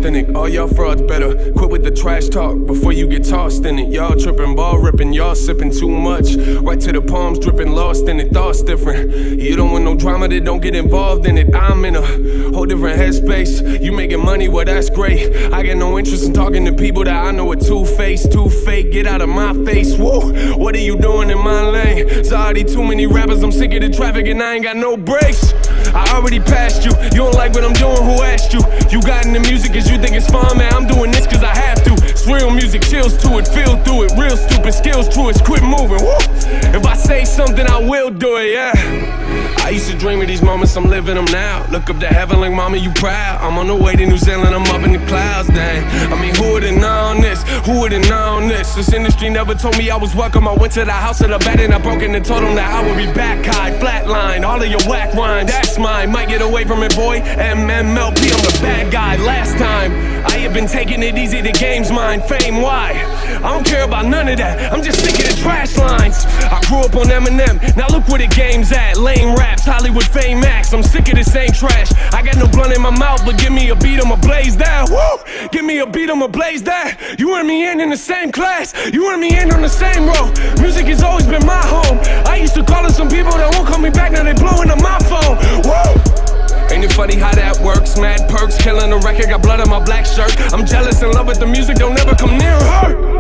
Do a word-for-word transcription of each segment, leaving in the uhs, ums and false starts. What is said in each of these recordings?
authentic. All y'all frauds better quit with the trash talk before you get tossed in it. Y'all tripping, ball ripping, y'all sipping too much. Right to the palms dripping, lost in it, thoughts different. You don't want no drama, then don't get involved in it. I'm in a whole different headspace. You making money, well that's great. I get no interest in talking to people that I know are two-faced, too fake. Get out of my face, whoa. What are you doing in my lane? There's already too many rappers, I'm sick of the traffic and I ain't got no brakes. I already passed you, you don't like what I'm doing, who asked you? You got into music cause you think it's fun, man, I'm doing this cause I have to. It's real music, chills to it, feel through it, real stupid, skills to it, quit moving, woo. If I say something, I will do it, yeah. I used to dream of these moments, I'm living them now. Look up to heaven like mama, you proud. I'm on the way to New Zealand, I'm up in the clouds, dang. I mean, who would've known this? Who would've known this? This industry never told me I was welcome. I went to the house of the bed and I broke in and told them that I would be back high, flatline, all of your whack rhymes, that's mine. Might get away from it, boy, M M L P, I'm the bad guy. Last time, I have been taking it easy, the game's mine. Fame, why? I don't care about none of that, I'm just sick of the trash lines. I grew up on Eminem, now look where the game's at. Lame raps, Hollywood fame max, I'm sick of the same trash. I got no blunt in my mouth, but give me a beat, I'ma blaze that. Woo! Give me a beat, I'ma blaze that. You and me in in the same class, you and me in on the same row. Music has always been my home. I used to call it some people that won't call me back, now they blowing up my phone. Woo! Ain't it funny how that works? Mad perks, killing the record, got blood on my black shirt. I'm jealous in love with the music, don't ever come near her.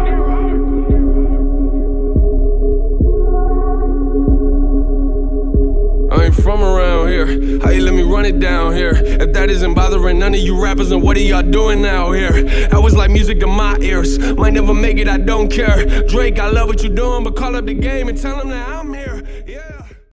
I ain't from around here, how you let me run it down here? If that isn't bothering none of you rappers, then what are y'all doing out here? That was like music to my ears, might never make it, I don't care. Drake, I love what you doing, but call up the game and tell them that I'm here, yeah.